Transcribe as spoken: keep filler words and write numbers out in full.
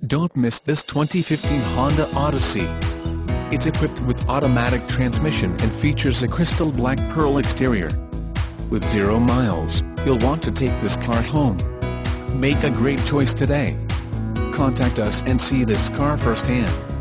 Don't miss this twenty fifteen Honda Odyssey. It's equipped with automatic transmission and features a crystal black pearl exterior. With zero miles, you'll want to take this car home. Make a great choice today. Contact us and see this car firsthand.